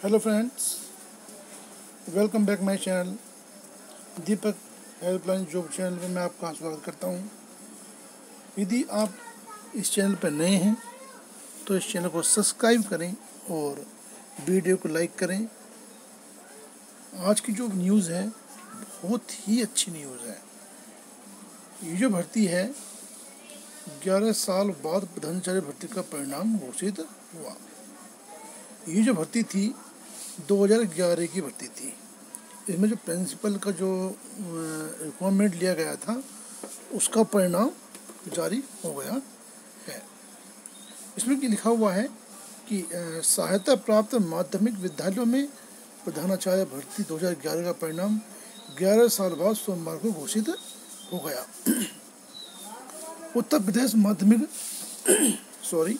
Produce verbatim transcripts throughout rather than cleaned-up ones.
Hello friends, welcome back my channel Deepak helpline job channel में मैं आपका स्वागत करता हूं। यदि आप इस चैनल पर नए हैं तो इस चैनल को सब्सक्राइब करें और वीडियो को लाइक करें। आज की जो न्यूज़ है बहुत ही अच्छी न्यूज़ है। ये जो भर्ती है ग्यारह साल बाद ब्रह्मचारी भर्ती का परिणाम घोषित हुआ। ये जो भर्ती थी दो हज़ार ग्यारह की भर्ती थी। इसमें जो प्रिंसिपल का जो रिक्वायरमेंट लिया गया था उसका परिणाम जारी हो गया है। इसमें कि लिखा हुआ है कि सहायता प्राप्त माध्यमिक विद्यालयों में प्रधानाचार्य भर्ती दो हज़ार ग्यारह का परिणाम ग्यारह साल बाद सोमवार को घोषित हो गया। उत्तर प्रदेश माध्यमिक सॉरी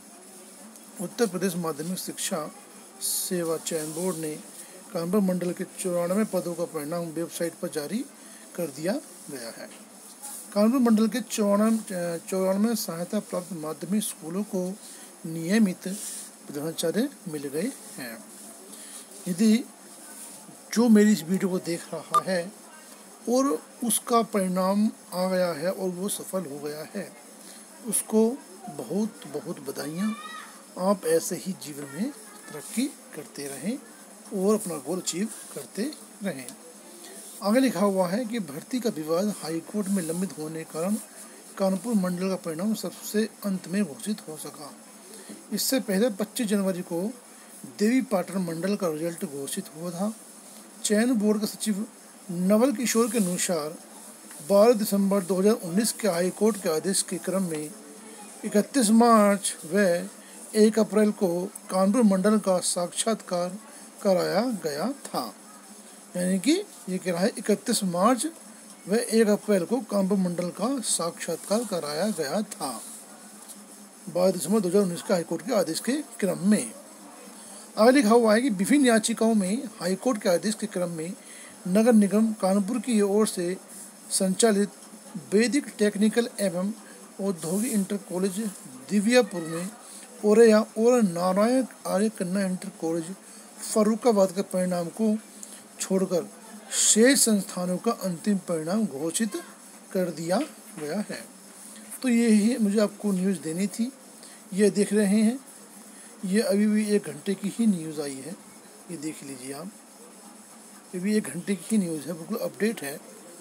उत्तर प्रदेश माध्यमिक शिक्षा सेवा चयन बोर्ड ने कानपुर मंडल के चौरानवे पदों का परिणाम वेबसाइट पर जारी कर दिया गया है। कानपुर मंडल के चौरानवे चौरानवे सहायता प्राप्त माध्यमिक स्कूलों को नियमित प्रधानाचार्य मिल गए हैं। यदि जो मेरी इस वीडियो को देख रहा है और उसका परिणाम आ गया है और वो सफल हो गया है, उसको बहुत बहुत बधाइयाँ। आप ऐसे ही जीवन में तरक्की करते रहें और अपना गोल अचीव करते रहें। आगे लिखा हुआ है कि भर्ती का विवाद हाई कोर्ट में लंबित होने के कारण कानपुर मंडल का परिणाम सबसे अंत में घोषित हो सका। इससे पहले पच्चीस जनवरी को देवी पाटन मंडल का रिजल्ट घोषित हुआ था। चयन बोर्ड के सचिव नवल किशोर के अनुसार बारह दिसंबर दो हज़ार उन्नीस के हाई कोर्ट के आदेश के क्रम में इकतीस मार्च व एक अप्रैल को कानपुर मंडल का साक्षात्कार कराया गया था। यानी कि ये कह रहा है इकतीस मार्च व एक अप्रैल को कानपुर मंडल का साक्षात्कार कराया गया था बारह दिसंबर दो हज़ार उन्नीस के हाईकोर्ट के आदेश के क्रम में। आगे लिखा हुआ है कि विभिन्न याचिकाओं में हाईकोर्ट के आदेश के क्रम में नगर निगम कानपुर की ओर से संचालित वैदिक टेक्निकल एवं औद्योगिक इंटर कॉलेज दिव्यापुर में ओरैया और नारायण आर्य कन्या इंटर कॉलेज फर्रुखाबाद के परिणाम को छोड़कर शेष संस्थानों का अंतिम परिणाम घोषित कर दिया गया है। तो ये ही मुझे आपको न्यूज़ देनी थी। ये देख रहे हैं, ये अभी भी एक घंटे की ही न्यूज़ आई है। ये देख लीजिए आप, ये भी एक घंटे की ही न्यूज़ है, बिल्कुल अपडेट है।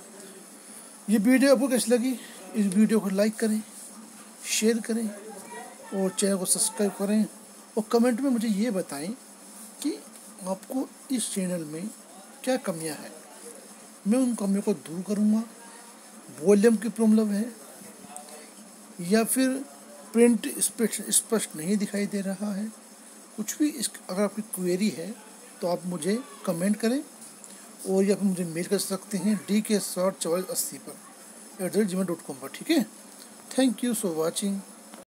ये वीडियो आपको कैसी लगी? इस वीडियो को लाइक करें, शेयर करें और चैनल को सब्सक्राइब करें और कमेंट में मुझे ये बताएं कि आपको इस चैनल में क्या कमियां हैं। मैं उन कमियों को दूर करूंगा। वॉल्यूम की प्रॉब्लम है या फिर प्रिंट स्पष्ट नहीं दिखाई दे रहा है, कुछ भी इस अगर आपकी क्वेरी है तो आप मुझे कमेंट करें और या फिर मुझे मेल कर सकते हैं डी के शॉर्ट चौवालीस अस्सी पर at the rate Gmail dot com पर। ठीक है, थैंक यू फॉर वॉचिंग।